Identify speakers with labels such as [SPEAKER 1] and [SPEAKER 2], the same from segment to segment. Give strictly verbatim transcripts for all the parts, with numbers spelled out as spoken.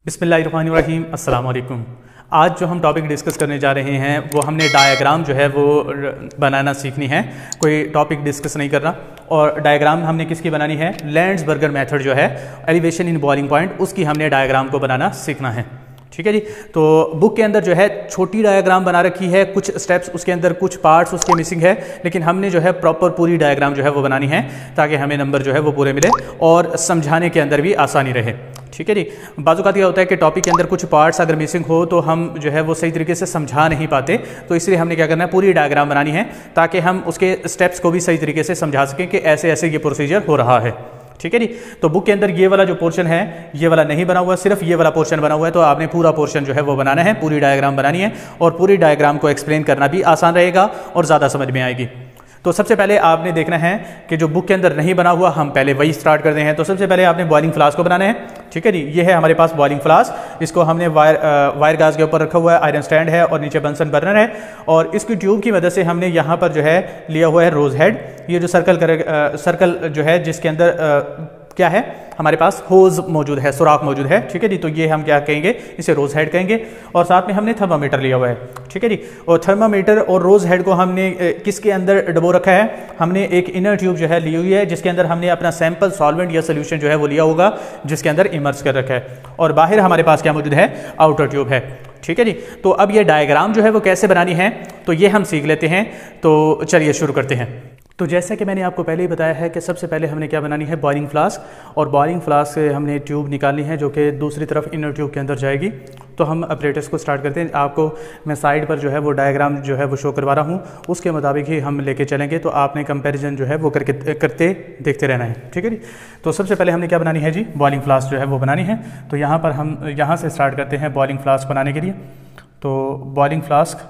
[SPEAKER 1] बिस्मिल्लाहिर्रहमानिर्रहीम अस्सलाम वालेकुम। आज जो हम टॉपिक डिस्कस करने जा रहे हैं वो हमने डायग्राम जो है वो बनाना सीखनी है। कोई टॉपिक डिस्कस नहीं करना। और डायग्राम हमने किसकी बनानी है? लैंड्सबर्गर मेथड जो है एलिवेशन इन बॉइलिंग पॉइंट, उसकी हमने डायग्राम को बनाना सीखना है। ठीक है जी। तो बुक के अंदर जो है छोटी डायग्राम बना रखी है, कुछ स्टेप्स उसके अंदर, कुछ पार्ट्स उसके मिसिंग है, लेकिन हमने जो है प्रॉपर पूरी डायग्राम जो है वो बनानी है ताकि हमें नंबर जो है वो पूरे मिले और समझाने के अंदर भी आसानी रहे। ठीक है जी। बाज़ औक़ात क्या होता है कि टॉपिक के अंदर कुछ पार्ट्स अगर मिसिंग हो तो हम जो है वो सही तरीके से समझा नहीं पाते, तो इसलिए हमने क्या करना है, पूरी डायग्राम बनानी है ताकि हम उसके स्टेप्स को भी सही तरीके से समझा सकें कि ऐसे ऐसे ये प्रोसीजर हो रहा है। ठीक है जी। तो बुक के अंदर ये वाला जो पोर्शन है ये वाला नहीं बना हुआ, सिर्फ ये वाला पोर्शन बना हुआ है, तो आपने पूरा पोर्शन जो है वो बनाना है, पूरी डायग्राम बनानी है और पूरी डायग्राम को एक्सप्लेन करना भी आसान रहेगा और ज़्यादा समझ में आएगी। तो सबसे पहले आपने देखना है कि जो बुक के अंदर नहीं बना हुआ हम पहले वही स्टार्ट करते हैं। तो सबसे पहले आपने बॉइलिंग फ्लास्क को बनाना है। ठीक है जी। ये है हमारे पास बॉइलिंग फ्लास्क, इसको हमने वायर वायर गाज के ऊपर रखा हुआ है, आयरन स्टैंड है और नीचे बंसन बर्नर है और इसकी ट्यूब की मदद से हमने यहाँ पर जो है लिया हुआ है रोज हेड। ये जो सर्कल कर सर्कल जो है जिसके अंदर आ, क्या है हमारे पास होज मौजूद है, सुराख मौजूद है। ठीक है जी। तो ये हम क्या कहेंगे, इसे रोज हेड कहेंगे। और साथ में हमने थर्मामीटर लिया हुआ है। ठीक है जी। और थर्मामीटर और रोज हेड को हमने किसके अंदर डबो रखा है, हमने एक इनर ट्यूब जो है ली हुई है जिसके अंदर हमने अपना सैंपल सॉल्वेंट या सोल्यूशन जो है वो लिया होगा जिसके अंदर इमर्स कर रखा है। और बाहर हमारे पास क्या मौजूद है, आउटर ट्यूब है। ठीक है जी। तो अब ये डायग्राम जो है वो कैसे बनानी है तो ये हम सीख लेते हैं। तो चलिए शुरू करते हैं। तो जैसा कि मैंने आपको पहले ही बताया है कि सबसे पहले हमने क्या बनानी है, बॉइलिंग फ्लास्क। और बॉइलिंग फ्लास्क से हमने ट्यूब निकालनी है जो कि दूसरी तरफ इनर ट्यूब के अंदर जाएगी। तो हम ऑपरेटर्स को स्टार्ट करते हैं। आपको मैं साइड पर जो है वो डायग्राम जो है वो शो करवा रहा हूँ, उसके मुताबिक ही हम लेके चलेंगे। तो आपने कंपैरिजन जो है वो करके करते देखते रहना है। ठीक है जी। तो सबसे पहले हमने क्या बनानी है जी, बॉइलिंग फ्लास्क जो है वो बनानी है। तो यहाँ पर हम यहाँ से स्टार्ट करते हैं बॉइलिंग फ्लास्क बनाने के लिए। तो बॉइलिंग फ्लास्क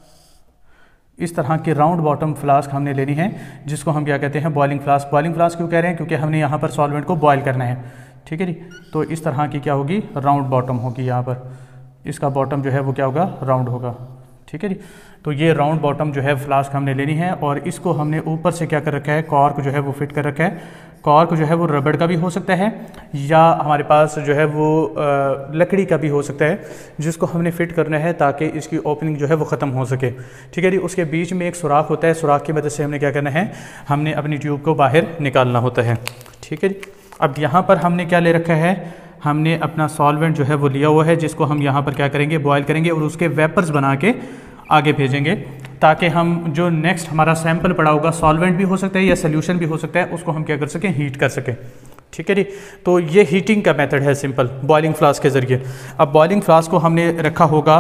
[SPEAKER 1] इस तरह की राउंड बॉटम फ्लास्क हमने लेनी है जिसको हम क्या कहते हैं, बॉइलिंग फ्लास्क। बॉइलिंग फ्लास्क क्यों कह रहे हैं, क्योंकि हमने यहाँ पर सॉल्वेंट को बॉयल करना है। ठीक है जी। तो इस तरह की क्या होगी, राउंड बॉटम होगी। यहाँ पर इसका बॉटम जो है वो क्या होगा, राउंड होगा। ठीक है जी। तो ये राउंड बॉटम जो है फ्लास्क हमने लेनी है और इसको हमने ऊपर से क्या कर रखा है, कॉर्क जो है वो फिट कर रखा है। कॉर्क जो है वो रबड़ का भी हो सकता है या हमारे पास जो है वो आ, लकड़ी का भी हो सकता है, जिसको हमने फिट करना है ताकि इसकी ओपनिंग जो है वो ख़त्म हो सके। ठीक है जी। उसके बीच में एक सुराख होता है, सुराख की मदद से हमने क्या करना है, हमने अपनी ट्यूब को बाहर निकालना होता है। ठीक है जी। अब यहाँ पर हमने क्या ले रखा है, हमने अपना सॉल्वेंट जो है वो लिया हुआ है जिसको हम यहाँ पर क्या करेंगे, बॉयल करेंगे और उसके वेपर्स बना के आगे भेजेंगे ताकि हम जो नेक्स्ट हमारा सैंपल पड़ा होगा, सॉल्वेंट भी हो सकता है या सोल्यूशन भी हो सकता है, उसको हम क्या कर सकें, हीट कर सकें। ठीक है जी। तो ये हीटिंग का मेथड है सिंपल, बॉइलिंग फ्लास्क के ज़रिए। अब बॉइलिंग फ्लास्क को हमने रखा होगा,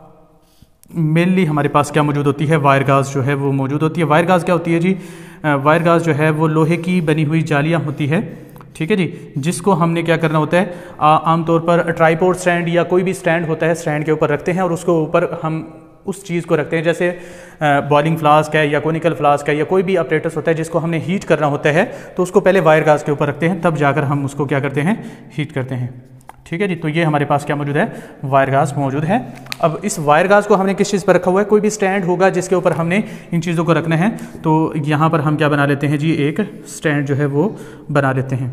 [SPEAKER 1] मेनली हमारे पास क्या मौजूद होती है, वायर गाज जो है वो मौजूद होती है। वायर गाज क्या होती है जी, वायर गाज जो है वो लोहे की बनी हुई जालियाँ होती है। ठीक है जी। जिसको हमने क्या करना होता है, आमतौर पर ट्राइपॉड स्टैंड या कोई भी स्टैंड होता है, स्टैंड के ऊपर रखते हैं और उसको ऊपर हम उस चीज़ को रखते हैं। जैसे बॉइलिंग फ्लास्क है या कोनिकल फ्लास्क है या कोई भी अपरेटस होता है जिसको हमने हीट करना होता है, तो उसको पहले वायर गाज के ऊपर रखते हैं, तब जाकर हम उसको क्या करते हैं, हीट करते हैं। ठीक है जी। तो ये हमारे पास क्या मौजूद है, वायर गाज मौजूद है। अब इस वायर गाज को हमने किस चीज़ पर रखा हुआ है, कोई भी स्टैंड होगा जिसके ऊपर हमने इन चीज़ों को रखना है। तो यहाँ पर हम क्या बना लेते हैं जी, एक स्टैंड जो है वो बना लेते हैं।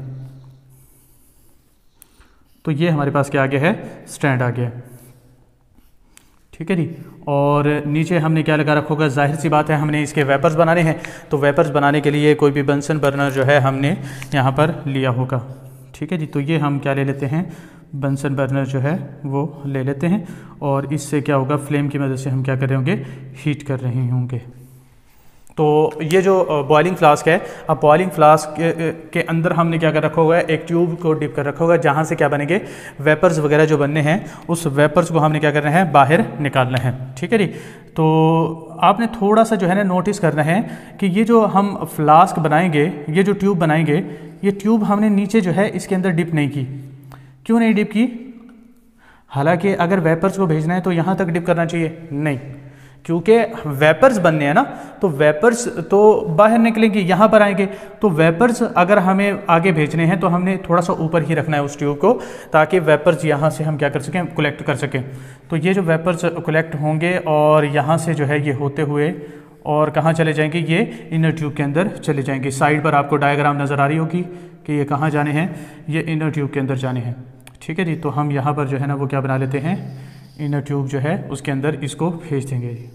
[SPEAKER 1] तो ये हमारे पास क्या आ गया है, स्टैंड आ गया। ठीक है जी। और नीचे हमने क्या लगा रखा होगा, जाहिर सी बात है हमने इसके वेपर्स बनाने हैं। तो वेपर्स बनाने के लिए कोई भी बंसन बर्नर जो है हमने यहाँ पर लिया होगा। ठीक है जी। तो ये हम क्या ले लेते हैं, बंसन बर्नर जो है वो ले लेते हैं और इससे क्या होगा, फ्लेम की मदद से हम क्या कर रहे होंगे, हीट कर रहे होंगे। तो ये जो बॉइलिंग फ्लास्क है, अब बॉइलिंग फ्लास्क के, के अंदर हमने क्या कर रखा हुआ है, एक ट्यूब को डिप कर रखा होगा जहाँ से क्या बनेंगे, वेपर्स वगैरह जो बनने हैं, उस वेपर्स को हमने क्या करना है, बाहर निकालना है। ठीक है जी। तो आपने थोड़ा सा जो है ना नोटिस करना है कि ये जो हम फ्लास्क बनाएंगे, ये जो ट्यूब बनाएंगे, ये ट्यूब हमने नीचे जो है इसके अंदर डिप नहीं की। क्यों नहीं डिप की? हालांकि अगर वेपर्स को भेजना है तो यहाँ तक डिप करना चाहिए, नहीं, क्योंकि वेपर्स बनने हैं ना, तो वेपर्स तो बाहर निकलेंगे, यहाँ पर आएंगे। तो वेपर्स अगर हमें आगे भेजने हैं तो हमने थोड़ा सा ऊपर ही रखना है उस ट्यूब को, ताकि वेपर्स यहाँ से हम क्या कर सकें, कलेक्ट कर सकें। तो ये जो वेपर्स कलेक्ट होंगे और यहाँ से जो है ये होते हुए और कहाँ चले जाएंगे, ये इनर ट्यूब के अंदर चले जाएंगे। साइड पर आपको डायग्राम नज़र आ रही होगी कि ये कहाँ जाने हैं, ये इनर ट्यूब के अंदर जाने हैं। ठीक है जी। तो हम यहाँ पर जो है ना वो क्या बना लेते हैं, इनर ट्यूब जो है उसके अंदर इसको भेज देंगे जी।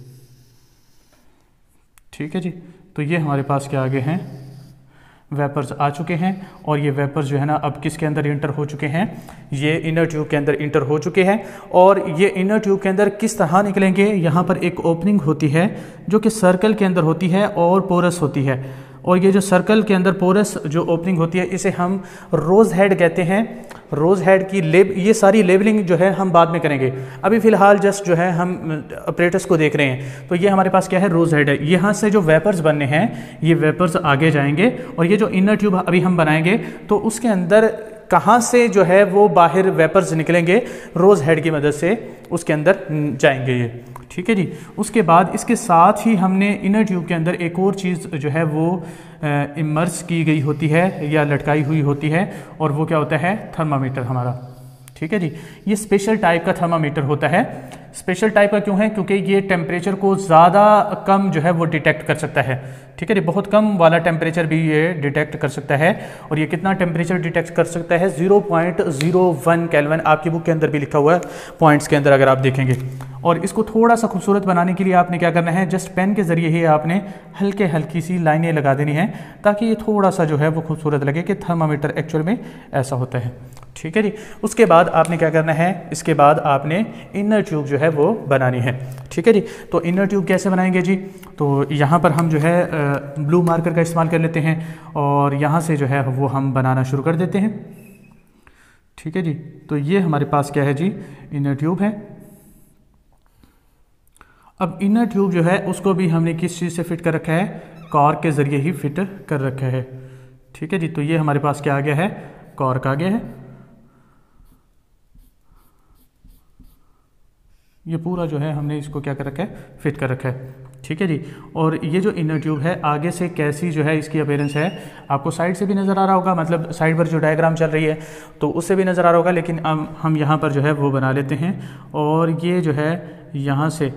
[SPEAKER 1] ठीक है जी। तो ये हमारे पास क्या आगे हैं, वेपर्स आ चुके हैं और ये वेपर्स जो है ना अब किसके अंदर इंटर हो चुके हैं, ये इनर ट्यूब के अंदर इंटर हो चुके हैं। और ये इनर ट्यूब के अंदर किस तरह निकलेंगे, यहाँ पर एक ओपनिंग होती है जो कि सर्कल के अंदर होती है और पोरस होती है। और ये जो सर्कल के अंदर पोरस जो ओपनिंग होती है इसे हम रोज़ हेड कहते हैं। रोज़ हेड की लेब ये सारी लेबलिंग जो है हम बाद में करेंगे, अभी फ़िलहाल जस्ट जो है हम ऑपरेटर्स को देख रहे हैं। तो ये हमारे पास क्या है, रोज़ हेड है। यहाँ से जो वेपर्स बनने हैं ये वेपर्स आगे जाएंगे और ये जो इनर ट्यूब अभी हम बनाएंगे तो उसके अंदर कहाँ से जो है वो बाहर वेपर्स निकलेंगे, रोज़ हेड की मदद से उसके अंदर जाएंगे ये। ठीक है जी। उसके बाद इसके साथ ही हमने इनर ट्यूब के अंदर एक और चीज़ जो है वो इमर्स की गई होती है या लटकाई हुई होती है और वो क्या होता है, थर्मामीटर हमारा। ठीक है जी। ये स्पेशल टाइप का थर्मामीटर होता है। स्पेशल टाइप का क्यों है, क्योंकि ये टेम्परेचर को ज़्यादा कम जो है वो डिटेक्ट कर सकता है। ठीक है जी। बहुत कम वाला टेम्परेचर भी ये डिटेक्ट कर सकता है। और ये कितना टेम्परेचर डिटेक्ट कर सकता है, zero point zero one kelvin. आपकी बुक के अंदर भी लिखा हुआ है पॉइंट्स के अंदर, अगर आप देखेंगे। और इसको थोड़ा सा खूबसूरत बनाने के लिए आपने क्या करना है, जस्ट पेन के ज़रिए ही आपने हल्के हल्की सी लाइनें लगा देनी है ताकि ये थोड़ा सा जो है वो खूबसूरत लगे कि थर्मामीटर एक्चुअल में ऐसा होता है। ठीक है जी। उसके बाद आपने क्या करना है, इसके बाद आपने इनर ट्यूब जो है वो बनानी है। ठीक है जी। तो इनर ट्यूब कैसे बनाएंगे जी, तो यहाँ पर हम जो है ब्लू मार्कर का इस्तेमाल कर लेते हैं और यहाँ से जो है वो हम बनाना शुरू कर देते हैं। ठीक है जी। तो ये हमारे पास क्या है जी, इनर ट्यूब है। अब इनर ट्यूब जो है उसको भी हमने किस चीज़ से फिट कर रखा है, कॉर्क के ज़रिए ही फिट कर रखा है। ठीक है जी। तो ये हमारे पास क्या आ गया है, कॉर्क आ गया है। ये पूरा जो है हमने इसको क्या कर रखा है, फिट कर रखा है। ठीक है जी। और ये जो इनर ट्यूब है आगे से कैसी जो है इसकी अपीयरेंस है, आपको साइड से भी नज़र आ रहा होगा, मतलब साइड पर जो डायग्राम चल रही है तो उससे भी नज़र आ रहा होगा। लेकिन अब हम यहाँ पर जो है वो बना लेते हैं और ये जो है यहाँ से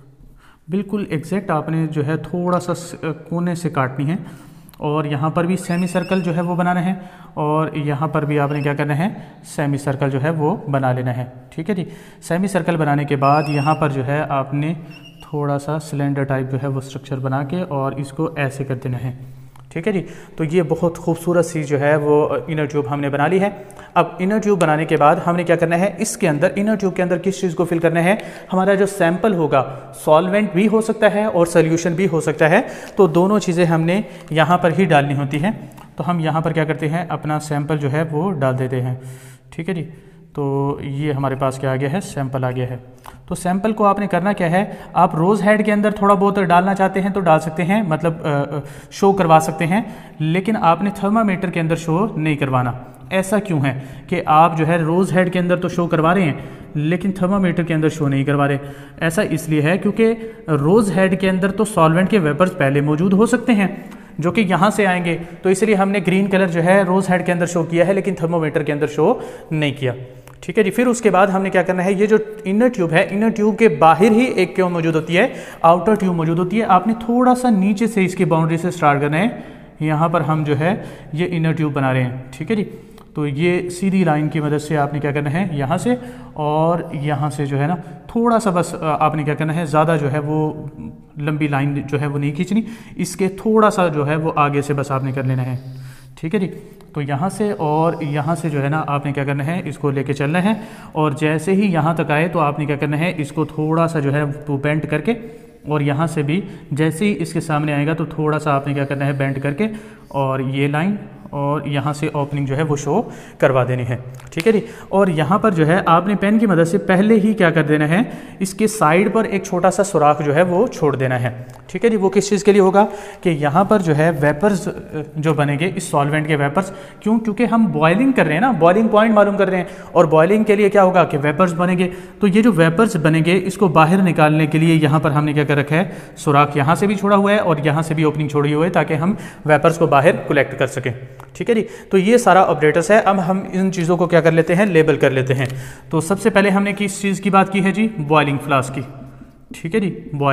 [SPEAKER 1] बिल्कुल एग्जैक्ट आपने जो है थोड़ा सा कोने से काटनी है और यहाँ पर भी सेमी सर्कल जो है वो बनाना है और यहाँ पर भी आपने क्या करना है, सेमी सर्कल जो है वो बना लेना है। ठीक है जी। सेमी सर्कल बनाने के बाद यहाँ पर जो है आपने थोड़ा सा सिलेंडर टाइप जो है वो स्ट्रक्चर बना के और इसको ऐसे कर देना है। ठीक है जी। तो ये बहुत खूबसूरत सी जो है वो इनर ट्यूब हमने बना ली है। अब इनर ट्यूब बनाने के बाद हमने क्या करना है, इसके अंदर इनर ट्यूब के अंदर किस चीज़ को फिल करना है, हमारा जो सैंपल होगा सॉल्वेंट भी हो सकता है और सोल्यूशन भी हो सकता है। तो दोनों चीज़ें हमने यहाँ पर ही डालनी होती हैं। तो हम यहाँ पर क्या करते हैं, अपना सैंपल जो है वो डाल देते हैं। ठीक है जी। तो ये हमारे पास क्या आ गया है, सैंपल आ गया है। तो सैंपल को आपने करना क्या है, आप रोज़ हेड के अंदर थोड़ा बहुत डालना चाहते हैं तो डाल सकते हैं, मतलब शो करवा सकते हैं, लेकिन आपने थर्मामीटर के अंदर शो नहीं करवाना। ऐसा क्यों है कि आप जो है रोज़ हेड के अंदर तो शो करवा रहे हैं लेकिन थर्मामीटर के अंदर शो नहीं करवा रहे। ऐसा इसलिए है क्योंकि रोज़ हेड के अंदर तो सॉल्वेंट के वेपर्स पहले मौजूद हो सकते हैं जो कि यहाँ से आएंगे, तो इसलिए हमने ग्रीन कलर जो है रोज़ हेड के अंदर शो किया है लेकिन थर्मोमीटर के अंदर शो नहीं किया। ठीक है जी। फिर उसके बाद हमने क्या करना है, ये जो इनर ट्यूब है, इनर ट्यूब के बाहर ही एक क्यों मौजूद होती है, आउटर ट्यूब मौजूद होती है। आपने थोड़ा सा नीचे से इसकी बाउंड्री से स्टार्ट करना है। यहाँ पर हम जो है ये इनर ट्यूब बना रहे हैं। ठीक है जी। तो ये सीधी लाइन की मदद से आपने क्या करना है, यहाँ से और यहाँ से जो है ना थोड़ा सा बस आपने क्या करना है, ज़्यादा जो है वो लंबी लाइन जो है वो नहीं खींचनी, इसके थोड़ा सा जो है वो आगे से बस आपने कर लेना है। ठीक है जी। तो यहाँ से और यहाँ से जो है ना आपने क्या करना है, इसको लेके चलना है और जैसे ही यहाँ तक आए तो आपने क्या करना है, इसको थोड़ा सा जो है वो बेंड करके, और यहाँ से भी जैसे ही इसके सामने आएगा तो थोड़ा सा आपने क्या करना है, बेंड करके, और ये लाइन और यहाँ से ओपनिंग जो है वो शो करवा देनी है। ठीक है जी। और यहाँ पर जो है आपने पेन की मदद से पहले ही क्या कर देना है, इसके साइड पर एक छोटा सा सुराख जो है वो छोड़ देना है। ठीक है जी। वो किस चीज़ के लिए होगा कि यहाँ पर जो है वेपर्स जो बनेंगे इस सॉल्वेंट के वेपर्स, क्यों, क्योंकि हम बॉइलिंग कर रहे हैं ना, बॉइलिंग पॉइंट मालूम कर रहे हैं, और बॉइलिंग के लिए क्या होगा कि वेपर्स बनेंगे। तो ये जो वेपर्स बनेंगे इसको बाहर निकालने के लिए यहाँ पर हमने क्या कर रखा है, सुराख यहाँ से भी छोड़ा हुआ है और यहाँ से भी ओपनिंग छोड़ी हुई है ताकि हम वेपर्स को बाहर कलेक्ट कर सकें। ठीक है जी। तो ये सारा ऑपरेटर्स है। अब हम इन चीज़ों को क्या कर लेते हैं, लेबल कर लेते हैं। तो सबसे पहले हमने किस चीज़ की बात की है जी, बॉइलिंग फ्लास्क की। ठीक है जी, बॉइलिंग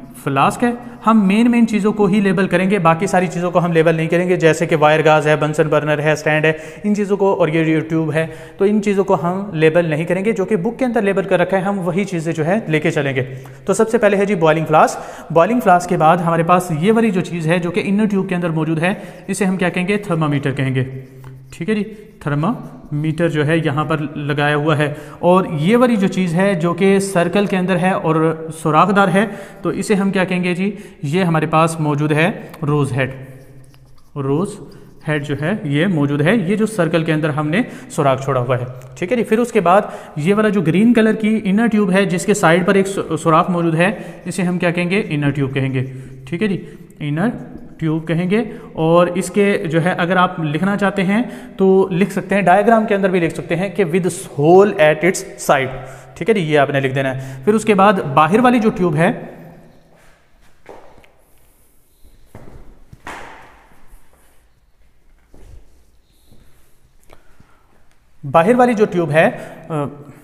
[SPEAKER 1] फ्लास्क है। हम मेन मेन चीज़ों को ही लेबल करेंगे, बाकी सारी चीज़ों को हम लेबल नहीं करेंगे, जैसे कि वायर गाज है, बंसन बर्नर है, स्टैंड है, इन चीज़ों को, और ये ट्यूब है, तो इन चीज़ों को हम लेबल नहीं करेंगे। जो कि बुक के अंदर लेबल कर रखा है हम वही चीज़ें जो है लेके चलेंगे। तो सबसे पहले है जी बॉइलिंग फ्लास्क। बॉइलिंग फ्लास्क के बाद हमारे पास ये वाली जो चीज़ है जो कि इनर ट्यूब के अंदर मौजूद है, इसे हम क्या कहेंगे, थर्मामीटर कहेंगे। ठीक है जी, थर्मामीटर जो है यहाँ पर लगाया हुआ है। और ये वाली जो चीज़ है जो कि सर्कल के अंदर है और सुराखदार है, तो इसे हम क्या कहेंगे जी, ये हमारे पास मौजूद है रोज़ हेड। रोज़ हेड जो है ये मौजूद है, ये जो सर्कल के अंदर हमने सुराख छोड़ा हुआ है। ठीक है जी, फिर उसके बाद ये वाला जो ग्रीन कलर की इनर ट्यूब है जिसके साइड पर एक सुराख मौजूद है, इसे हम क्या कहेंगे, इनर ट्यूब कहेंगे। ठीक है जी, इनर ट्यूब कहेंगे। और इसके जो है अगर आप लिखना चाहते हैं तो लिख सकते हैं, डायग्राम के अंदर भी लिख सकते हैं कि with hole at its side. ठीक है जी, ये आपने लिख देना है। फिर उसके बाद बाहर वाली जो ट्यूब है, बाहर वाली जो ट्यूब है आ,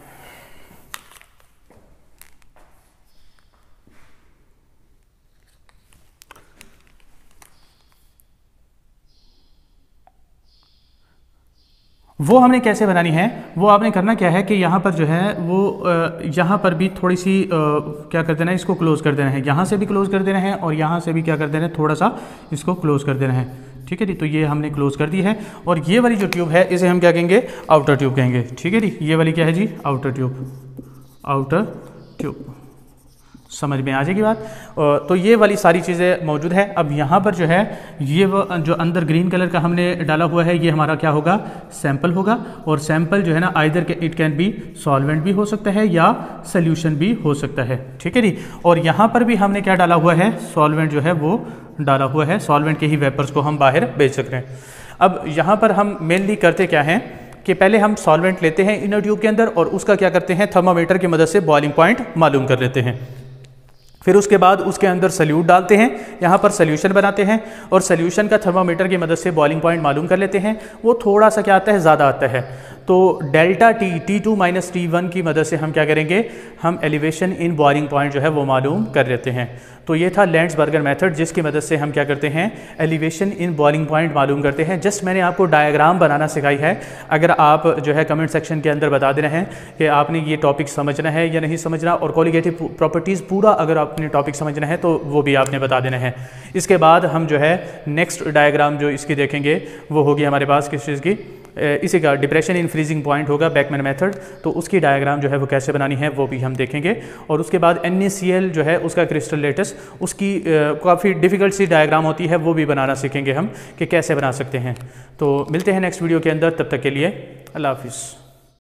[SPEAKER 1] वो हमने कैसे बनानी है, वो आपने करना क्या है कि यहाँ पर जो है वो यहाँ पर भी थोड़ी सी क्या कर देना है, इसको क्लोज कर देना है, यहाँ से भी क्लोज कर देना है और यहाँ से भी क्या कर देना है, थोड़ा सा इसको क्लोज कर देना है। ठीक है जी, तो ये हमने क्लोज कर दी है। और ये वाली जो ट्यूब है इसे हम क्या कहेंगे, आउटर ट्यूब कहेंगे। ठीक है जी, ये वाली क्या है जी, आउटर ट्यूब। आउटर ट्यूब समझ में आ जाएगी बात। तो ये वाली सारी चीज़ें मौजूद है। अब यहाँ पर जो है ये वो जो अंदर ग्रीन कलर का हमने डाला हुआ है, ये हमारा क्या होगा, सैंपल होगा। और सैंपल जो है ना, आइदर के इट कैन बी सॉल्वेंट भी हो सकता है या सोल्यूशन भी हो सकता है। ठीक है जी, और यहाँ पर भी हमने क्या डाला हुआ है, सॉल्वेंट जो है वो डाला हुआ है। सॉल्वेंट के ही वेपर्स को हम बाहर भेज सकते हैं। अब यहाँ पर हम मेनली करते क्या हैं कि पहले हम सॉल्वेंट लेते हैं इनर ट्यूब के अंदर और उसका क्या करते हैं, थर्मामीटर की मदद से बॉइलिंग पॉइंट मालूम कर लेते हैं। फिर उसके बाद उसके अंदर सल्यूट डालते हैं, यहाँ पर सॉल्यूशन बनाते हैं और सॉल्यूशन का थर्मामीटर की मदद से बॉइलिंग पॉइंट मालूम कर लेते हैं। वो थोड़ा सा क्या आता है, ज़्यादा आता है। तो delta T T two minus T one की मदद से हम क्या करेंगे, हम एलिवेशन इन बॉइलिंग पॉइंट जो है वो मालूम कर लेते हैं। तो ये था लैंड्सबर्गर मेथड, जिसकी मदद से हम क्या करते हैं, एलिवेशन इन बॉइलिंग पॉइंट मालूम करते हैं। जस्ट मैंने आपको डायग्राम बनाना सिखाई है। अगर आप जो है कमेंट सेक्शन के अंदर बता देना है कि आपने ये टॉपिक समझना है या नहीं समझना, और कोलिगेटिव प्रॉपर्टीज़ पूरा अगर आपने टॉपिक समझना है तो वो भी आपने बता देना है। इसके बाद हम जो है नेक्स्ट डायग्राम जो इसकी देखेंगे वो होगी हमारे पास किस चीज़ की, इसी का डिप्रेशन इन फ्रीजिंग पॉइंट होगा, बैकमैन मेथड। तो उसकी डायग्राम जो है वो कैसे बनानी है वो भी हम देखेंगे। और उसके बाद एन ए सी एल जो है उसका क्रिस्टल लेटस, उसकी काफ़ी डिफ़िकल्ट सी डायग्राम होती है, वो भी बनाना सीखेंगे हम कि कैसे बना सकते हैं। तो मिलते हैं नेक्स्ट वीडियो के अंदर, तब तक के लिए अल्लाह हाफिज़।